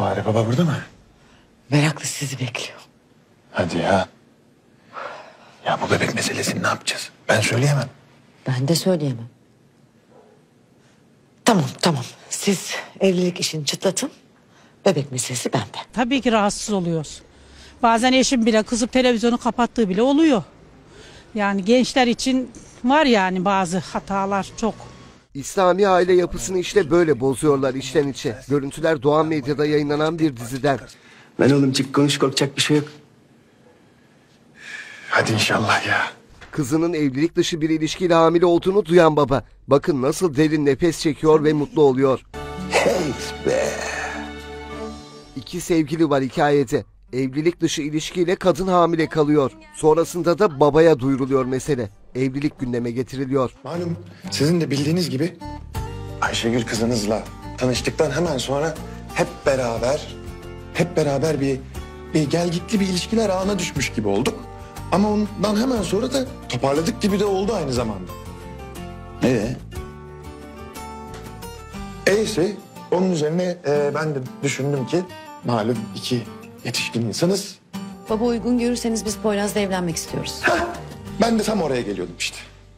Bari baba burada mı? Meraklı sizi bekliyor. Hadi ya. Ya bu bebek meselesini ne yapacağız? Ben söyleyemem. Ben de söyleyemem. Tamam. Siz evlilik işini çıtlatın. Bebek meselesi bende. Tabii ki rahatsız oluyoruz. Bazen eşim bile kızıp televizyonu kapattığı bile oluyor. Yani gençler için var yani bazı hatalar çok. İslami aile yapısını işte böyle bozuyorlar içten içe. Görüntüler Doğan Medya'da yayınlanan bir diziden. Lan oğlum çık konuş, korkacak bir şey yok. Hadi inşallah ya. Kızının evlilik dışı bir ilişkiyle hamile olduğunu duyan baba. Bakın nasıl derin nefes çekiyor ve mutlu oluyor. Hey be. İki sevgili var hikayede. Evlilik dışı ilişkiyle kadın hamile kalıyor. Sonrasında da babaya duyuruluyor mesele. Evlilik gündeme getiriliyor. Malum sizin de bildiğiniz gibi Ayşegül kızınızla tanıştıktan hemen sonra hep beraber bir gelgitli bir ilişkiler ağına düşmüş gibi olduk. Ama ondan hemen sonra da toparladık gibi de oldu aynı zamanda. Ise onun üzerine ben de düşündüm ki malum iki yetişkin insanız. Baba uygun görürseniz biz Poyraz'la evlenmek istiyoruz. Ben de tam oraya geliyordum işte.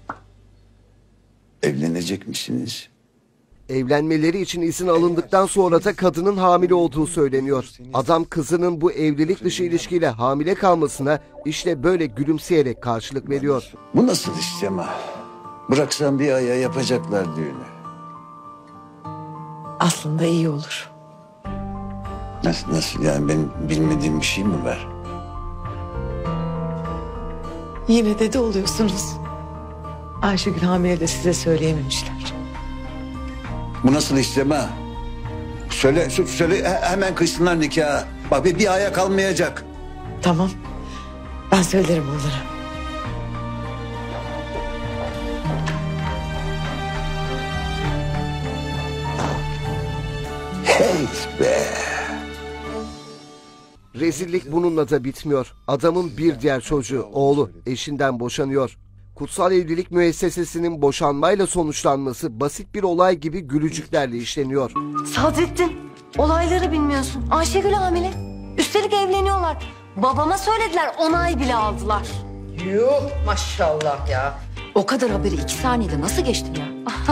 Evlenecek misiniz? Evlenmeleri için izin alındıktan sonra da kadının hamile olduğu söyleniyor. Adam kızının bu evlilik dışı ilişkiyle hamile kalmasına işte böyle gülümseyerek karşılık veriyor. Bu nasıl isteme? Bıraksan bir aya yapacaklar düğünü. Aslında iyi olur. Nasıl yani, benim bilmediğim bir şey mi var? Yine dede oluyorsunuz. Ayşegül hamile de size söyleyememişler. Bu nasıl isteme? Söyle hemen kıysınlar nikahı. Bak bir aya kalmayacak. Tamam. Ben söylerim onlara. Hey be. Rezillik bununla da bitmiyor. Adamın bir diğer çocuğu, oğlu, eşinden boşanıyor. Kutsal Evlilik Müessesesi'nin boşanmayla sonuçlanması basit bir olay gibi gülücüklerle işleniyor. Sadrettin, olayları bilmiyorsun. Ayşegül hamile. Üstelik evleniyorlar. Babama söylediler, onay bile aldılar. Yuh maşallah ya. O kadar haberi 2 saniyede nasıl geçti ya?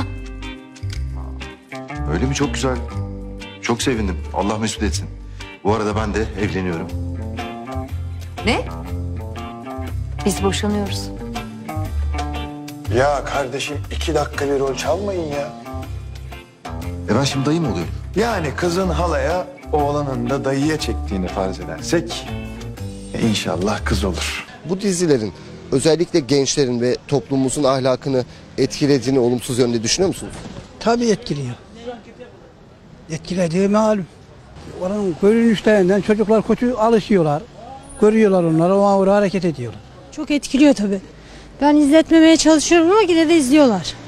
Öyle mi? Çok güzel. Çok sevindim. Allah mesut etsin. Bu arada ben de evleniyorum. Ne? Biz boşanıyoruz. Ya kardeşim 2 dakika bir rol çalmayın ya. Ben şimdi dayı mı oluyorum? Yani kızın halaya, oğlanın da dayıya çektiğini farz edersek inşallah kız olur. Bu dizilerin özellikle gençlerin ve toplumumuzun ahlakını etkilediğini olumsuz yönde düşünüyor musunuz? Tabii etkiliyor. Etkilediği malum. Oranın görünüşlerinden çocuklar kötü alışıyorlar. Görüyorlar onları, ona göre hareket ediyorlar. Çok etkiliyor tabii. Ben izletmemeye çalışıyorum ama yine de izliyorlar.